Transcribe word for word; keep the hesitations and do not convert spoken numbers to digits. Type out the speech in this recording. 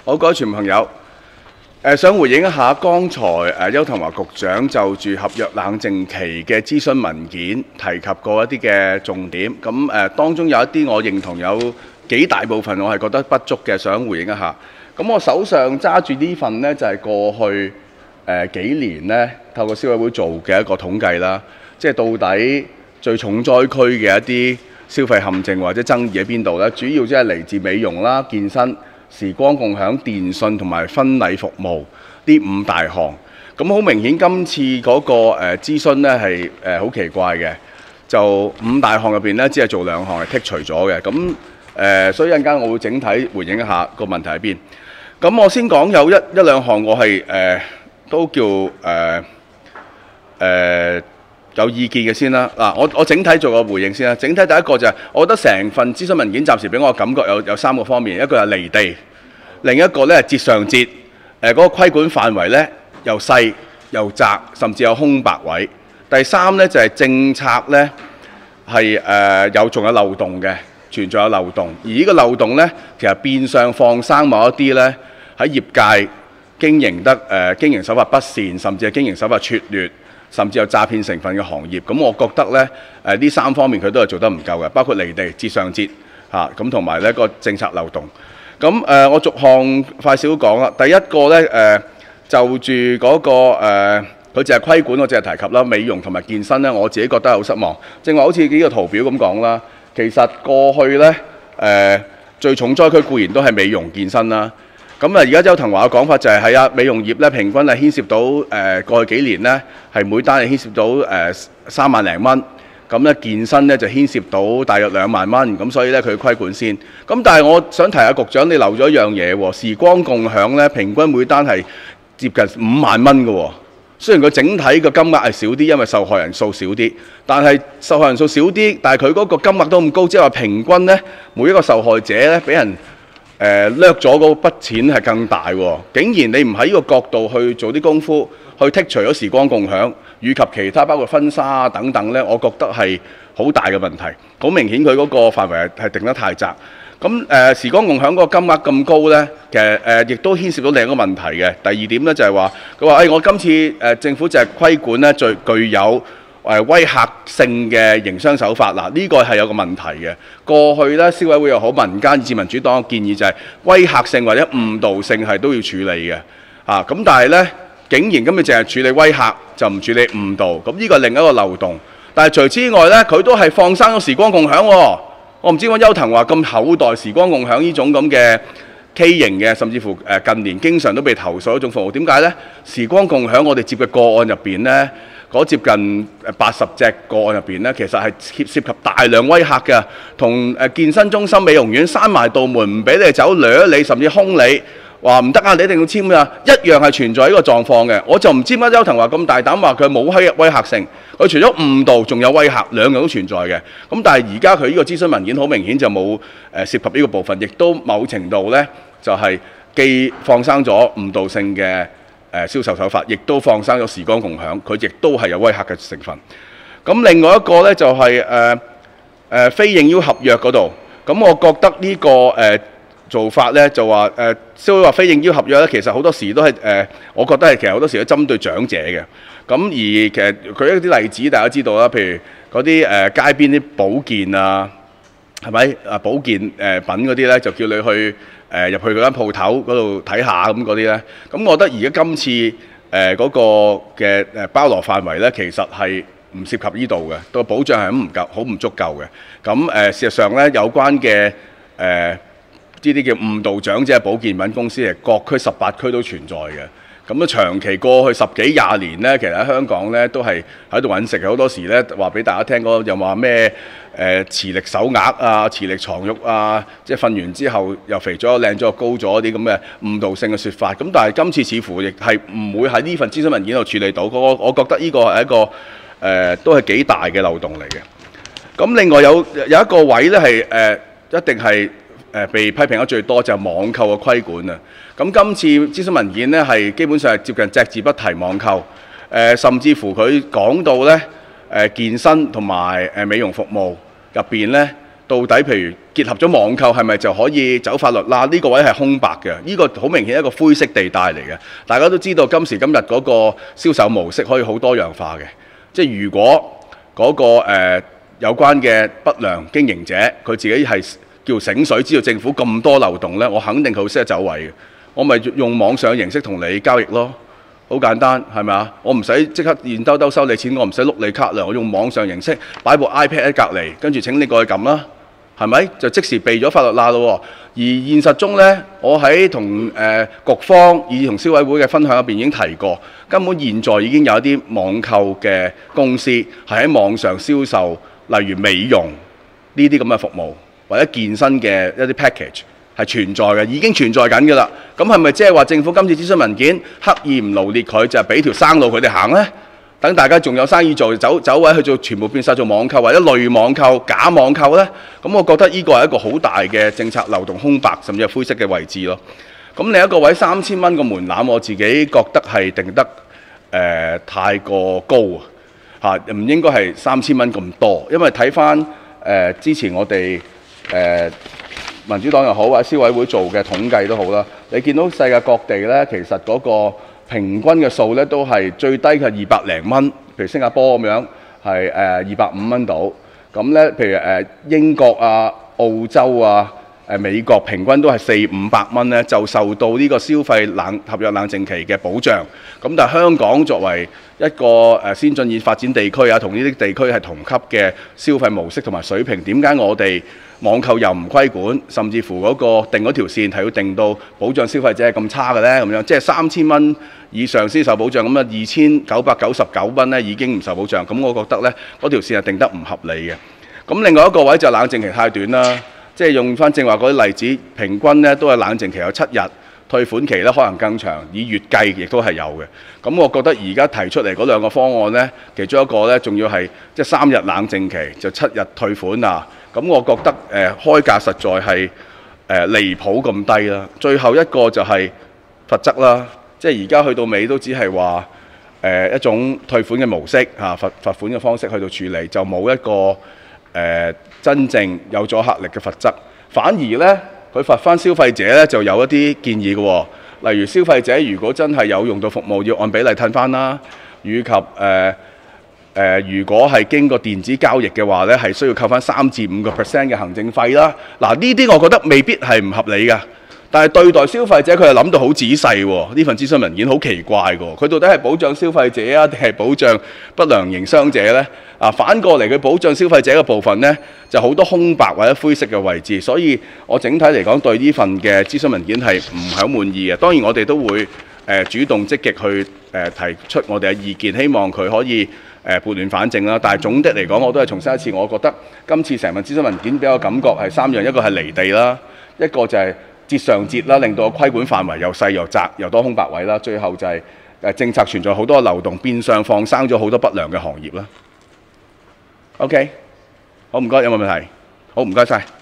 好，各位傳媒朋友，誒想回應一下剛才誒邱騰華局長就住合約冷靜期嘅諮詢文件提及過一啲嘅重點，咁誒當中有一啲我認同有幾大部分我係覺得不足嘅，想回應一下。咁我手上揸住呢份呢，就係過去誒幾年呢透過消委會做嘅一個統計啦，即係到底最重災區嘅一啲消費陷阱或者爭議喺邊度呢？主要即係嚟自美容啦、健身、時光共享、電訊同埋婚禮服務呢五大項。咁好明顯，今次嗰個誒諮詢呢係誒好奇怪嘅，就五大項入邊呢，只係做兩項係剔除咗嘅。咁誒、呃，所以一陣間我會整體回應一下個問題喺邊。咁我先講有一一兩項我係誒、呃、都叫誒誒。呃呃有意見嘅先啦，嗱，我我整體做個回應先啦。整體第一個就係、是，我覺得成份諮詢文件暫時俾我感覺有有三個方面，一個係離地，另一個咧係節上節，誒、呃、嗰、那個規管範圍咧又細又窄，甚至有空白位。第三咧就係、是、政策咧係誒有仲有漏洞嘅，存在有漏洞，而呢個漏洞咧其實變相放生某一啲咧喺業界經營得誒、呃、經營手法不善，甚至係經營手法拙劣，甚至有詐騙成分嘅行業，咁我覺得咧，誒呢三方面佢都係做得唔夠嘅，包括離地、節上節嚇，咁同埋呢個政策漏洞。咁誒、呃，我逐項快少講啦。第一個咧，誒、呃、就住嗰、那個誒，佢淨係規管，我淨係提及啦，美容同埋健身咧，我自己覺得係好失望。正話好似幾個圖表咁講啦，其實過去咧，誒、呃、最重災區固然都係美容健身啦。咁啊，而家邱騰華嘅講法就係係啊，美容業咧平均係牽涉到誒、呃、過去幾年咧係每單係牽涉到誒、呃、三萬零蚊，咁咧健身咧就牽涉到大約兩萬蚊，咁所以咧佢規管先。咁但係我想提下局長，你漏咗一樣嘢喎，時光共享咧平均每單係接近五萬蚊嘅喎。雖然佢整體嘅金額係少啲，因為受害人數少啲，但係受害人數少啲，但係佢嗰個金額都咁高，即係話平均咧每一個受害者咧俾人誒掠咗嗰筆錢係更大喎，竟然你唔喺呢個角度去做啲功夫，去剔除咗時光共享，以及其他包括婚紗啊等等呢，我覺得係好大嘅問題。好明顯佢嗰個範圍係定得太窄。咁誒、呃、時光共享嗰個金額咁高呢，其實誒亦、呃、都牽涉到另一個問題嘅。第二點呢，就係話，佢話誒我今次誒、呃、政府就係規管呢最具有誒威嚇性嘅營商手法，嗱、這、呢個係有個問題嘅。過去咧消委會又好，民間以至民主黨嘅建議就係威嚇性或者誤導性係都要處理嘅。啊咁，但係咧竟然今日淨係處理威嚇，就唔處理誤導，咁呢個係另一個漏洞。但係除此之外咧，佢都係放生咗時光共享喎。我唔知點解邱騰華咁厚待時光共享呢種咁嘅畸形嘅，甚至乎誒近年經常都被投訴一種服務。點解咧？時光共享我哋接嘅個案入邊咧，嗰接近八十隻個案入邊咧，其實係涉涉及大量威嚇嘅，同誒健身中心、美容院閂埋道門，唔俾你走，掠你，甚至兇你，話唔得啊！你一定要簽啊！一樣係存在呢個狀況嘅。我就唔知點解邱騰華咁大膽話佢冇威威嚇性，佢除咗誤導，仲有威嚇，兩樣都存在嘅。咁但係而家佢呢個諮詢文件好明顯就冇誒涉及呢個部分，亦都某程度咧就係、是、既放生咗誤導性嘅誒銷售手法，亦都放生咗時光共享，佢亦都係有威嚇嘅成分。咁另外一個咧就係誒誒非應邀合約嗰度，咁我覺得呢、這個誒、呃、做法咧就話誒，消委會話非應邀合約咧，其實好多時都係誒、呃，我覺得係其實好多時都針對長者嘅。咁而其實佢一啲例子大家知道啦，譬如嗰啲誒街邊啲保健啊，係咪啊保健誒、呃、品嗰啲咧，就叫你去。誒入、呃、去嗰間鋪頭嗰度睇下咁嗰啲咧，咁我覺得而家今次誒嗰、呃那個嘅誒包羅範圍咧，其實係唔涉及呢度嘅，個保障係咁唔夠，好唔足夠嘅。咁誒、呃、事實上咧，有關嘅誒呢啲叫誤導長者保健品公司，係各區十八區都存在嘅。咁啊長期過去十幾廿年咧，其實喺香港咧都係喺度揾食，好多時咧話俾大家聽嗰個又話咩誒磁力手額啊、磁力床褥啊，即係瞓完之後又肥咗、靚咗、高咗啲咁嘅誤導性嘅説法。咁但係今次似乎亦係唔會喺呢份諮詢文件度處理到。我我覺得呢個係一個誒、呃、都係幾大嘅漏洞嚟嘅。咁另外有有一個位咧係誒一定係誒被批評得最多就係網購嘅規管啊。咁今次諮詢文件咧係基本上係接近隻字不提網購，誒、呃、甚至乎佢講到咧誒、呃、健身同埋誒美容服務入邊咧到底譬如結合咗網購係咪就可以走法律啦？呢個位係空白嘅，呢個好明顯係一個灰色地帶嚟嘅。大家都知道今時今日嗰個銷售模式可以好多樣化嘅，即係如果嗰個誒有關嘅不良經營者佢自己係叫醒水，知道政府咁多漏洞呢，我肯定佢好識得走位嘅。我咪用網上形式同你交易咯。好簡單，係咪啊？我唔使即刻現兜兜收你錢，我唔使碌你卡啦。我用網上形式擺部 iPad 喺隔離，跟住請你過去撳啦，係咪？就即時避咗法律罅咯。而現實中呢，我喺同誒局方以及同消委會嘅分享入邊已經提過，根本現在已經有一啲網購嘅公司係喺網上銷售，例如美容呢啲咁嘅服務，或者健身嘅一啲 package。係存在嘅，已經存在緊嘅啦。咁係咪即係話政府今次諮詢文件刻意唔勞列佢，就係俾條生路佢哋行呢？等大家仲有生意做，走走位去做，全部變晒做網購或者類網購、假網購呢？咁我覺得呢個係一個好大嘅政策漏洞、空白甚至係灰色嘅位置咯。咁另一個位三千蚊個門檻，我自己覺得係定得誒、呃、太過高啊，嚇唔應該係三千蚊咁多，因為睇翻誒之前我哋誒。呃民主黨又好，或者消委會做嘅統計都好啦。你見到世界各地咧，其實嗰個平均嘅數咧都係最低嘅二百零蚊，譬如新加坡咁樣係誒二百五蚊到。咁咧，譬如誒英國啊、澳洲啊、誒美國平均都係四五百蚊咧，就受到呢個消費冷合約冷靜期嘅保障。咁但係香港作為一個誒先進已發展地區啊，同呢啲地區係同級嘅消費模式同埋水平，點解我哋網購又唔規管，甚至乎嗰個定嗰條線係要定到保障消費者係咁差嘅呢？咁樣即係三千蚊以上先受保障，咁啊二千九百九十九蚊呢已經唔受保障。咁我覺得呢嗰條線係定得唔合理嘅。咁另外一個位就冷靜期太短啦，即係用翻正話嗰啲例子，平均呢都係冷靜期有七日，退款期呢可能更長，以月計亦都係有嘅。咁我覺得而家提出嚟嗰兩個方案呢，其中一個呢仲要係即係三日冷靜期，就七日退款啊。咁我覺得誒、呃、開價實在係誒、呃、離譜咁低啦。最後一個就係罰則啦，即係而家去到尾都只係話誒一種退款嘅模式嚇、啊，罰罰款嘅方式去到處理，就冇一個誒、呃、真正有阻嚇力嘅罰則。反而呢，佢罰翻消費者呢就有一啲建議嘅喎，例如消費者如果真係有用到服務，要按比例褪翻啦，以及誒。呃誒、呃，如果係經過電子交易嘅話咧，係需要扣翻三至五個 percent 嘅行政費啦。嗱，呢啲我覺得未必係唔合理㗎。但係對待消費者，佢係諗到好仔細喎。呢份諮詢文件好奇怪㗎，佢到底係保障消費者啊，定係保障不良營商者呢？啊，反過嚟佢保障消費者嘅部分呢，就好多空白或者灰色嘅位置。所以我整體嚟講，對呢份嘅諮詢文件係唔係好滿意嘅。當然我哋都會誒、呃、主動積極去誒、呃、提出我哋嘅意見，希望佢可以。誒撥亂反正啦，但係總的嚟講，我都係重申一次，我覺得今次成份諮詢文件俾我感覺係三樣，一個係離地啦，一個就係節上節啦，令到個規管範圍又細又窄，又多空白位啦，最後就係誒政策存在好多漏洞，變相放生咗好多不良嘅行業啦。OK， 好唔該，有冇問題？好唔該晒。